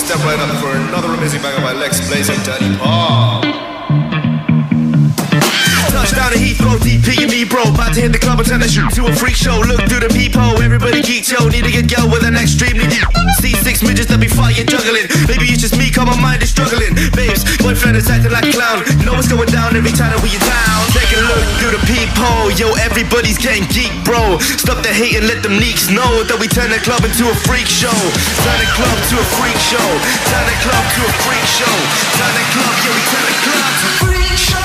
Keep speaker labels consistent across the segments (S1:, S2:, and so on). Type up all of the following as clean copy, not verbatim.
S1: Step right up for another amazing banger by Lex Blaze and Daddy Paul.
S2: Touchdown to Heathrow, DP and me bro. About to hit the club and turn the shoot to a freak show. Look through the peephole, everybody geek yo. Need to get girl with an extremely deep C6 midgets that be fighting juggling. Maybe it's just me, cause my mind is struggling. Babes, boyfriend is acting like a clown. Know what's going down every time that we in town. Take a look through the peephole, yo, everybody's getting geek bro. Stop the hate and let them leaks know that we turn the club into a freak show. Turn the club to a freak show. Turn the club to a freak show. Turn the club, yeah, we turn the club to a freak show.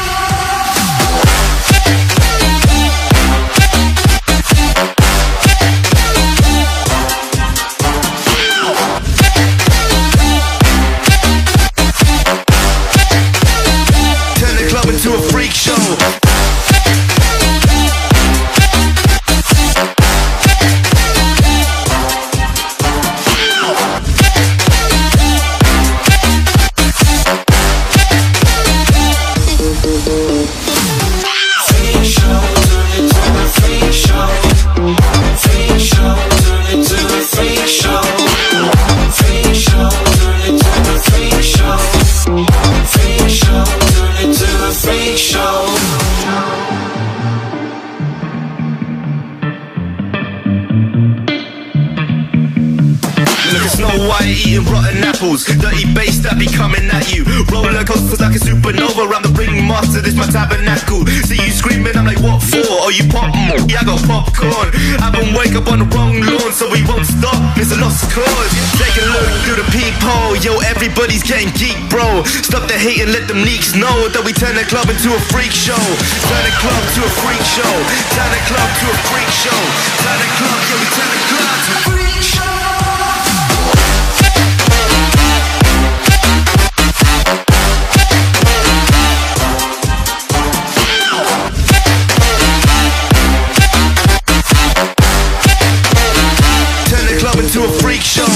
S2: To a freak show. Snow White eating rotten apples, dirty bass that be coming at you. Roller coasters like a supernova around the ringmaster, this my tabernacle. See you screaming, I'm like, what for? Oh, you pop? Yeah, I got popcorn. I haven't wake up on the wrong lawn, so we won't stop. It's a lost cause. Take a look through the peephole, yo, everybody's getting geek, bro. Stop the hate and let them leaks know that we turn the club into a freak show. Turn the club to a freak show. Turn the club to a freak show. Turn the club, yeah, we turn the club to a freak show. To a freak show.